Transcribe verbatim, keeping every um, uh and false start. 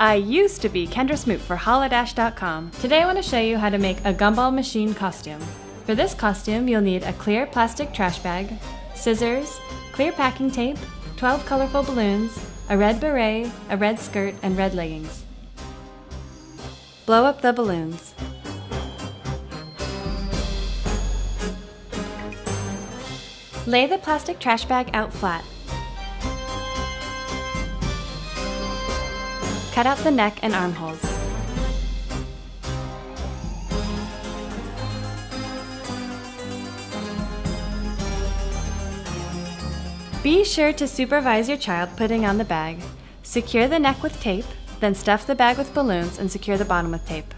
I used to be Kendra Smoot for holodash dot com. Today I want to show you how to make a Gumball machine costume. For this costume, you'll need a clear plastic trash bag, scissors, clear packing tape, twelve colorful balloons, a red beret, a red skirt, and red leggings. Blow up the balloons. Lay the plastic trash bag out flat. Cut out the neck and armholes. Be sure to supervise your child putting on the bag. Secure the neck with tape, then stuff the bag with balloons and secure the bottom with tape.